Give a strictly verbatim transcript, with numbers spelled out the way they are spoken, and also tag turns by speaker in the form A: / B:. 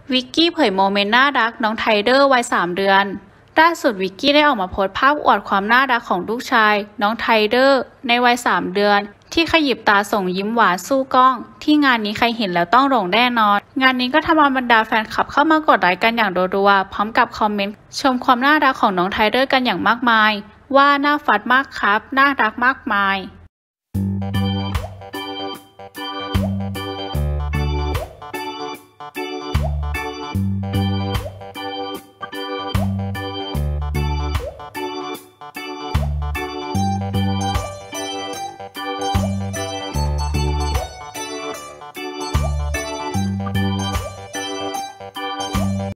A: วิกกี้เผยโมเมนต์น่ารักน้องไทเดอร์วัยสามเดือนล่าสุดวิกกี้ได้ออกมาโพสต์ภาพอวดความน่ารักของลูกชายน้องไทเดอร์ในวัยสามเดือนที่ขยิบตาส่งยิ้มหวานสู้กล้องที่งานนี้ใครเห็นแล้วต้องหลงแน่นอนงานนี้ก็ทำเอาบรรดาแฟนคลับเข้ามากดไลค์กันอย่างรัวๆพร้อมกับคอมเมนต์ชมความน่ารักของน้องไทเดอร์กันอย่างมากมายว่าน่าฟัดมากครับน่ารักมากมาย